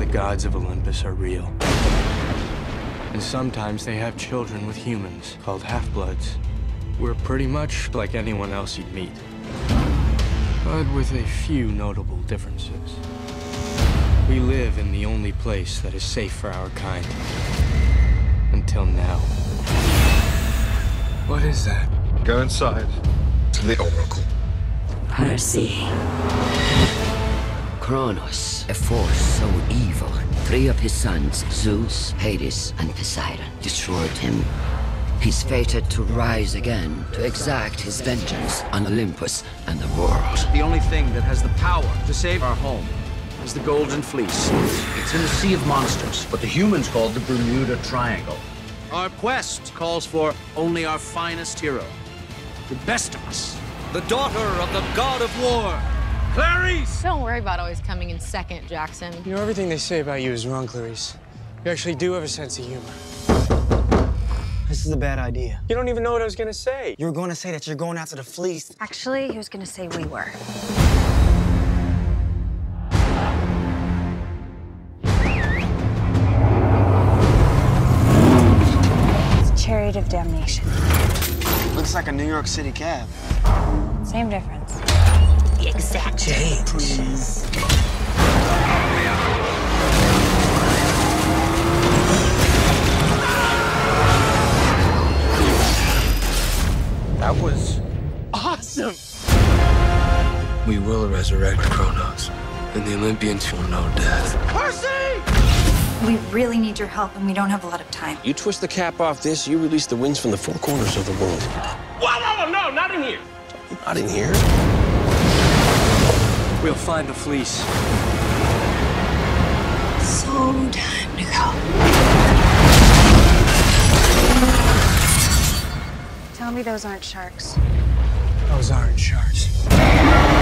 gods of Olympus are real. And sometimes they have children with humans called half-bloods. We're pretty much like anyone else you'd meet, but with a few notable differences. We live in the only place that is safe for our kind. Until now. What is that? Go inside to the Oracle. Percy. Kronos, a force so evil, 3 of his sons, Zeus, Hades, and Poseidon, destroyed him. He's fated to rise again, to exact his vengeance on Olympus and the world. The only thing that has the power to save our home is the Golden Fleece. It's in the Sea of Monsters, but the humans call it the Bermuda Triangle. Our quest calls for only our finest hero, the best of us, the daughter of the god of war, Clarice! Don't worry about always coming in second, Jackson. You know, everything they say about you is wrong, Clarice. You actually do have a sense of humor. This is a bad idea. You don't even know what I was gonna say. You were going to say that you're going after the fleece. Actually, he was gonna say we were. It's Chariot of Damnation. Looks like a New York City cab. Same difference. The exact change. Please. That was awesome! We will resurrect Kronos, and the Olympians will know death. Percy! We really need your help, and we don't have a lot of time. You twist the cap off this, you release the winds from the 4 corners of the world. Whoa, no, not in here. Not in here. We'll find the fleece. So time to go. Tell me those aren't sharks. Those aren't sharks.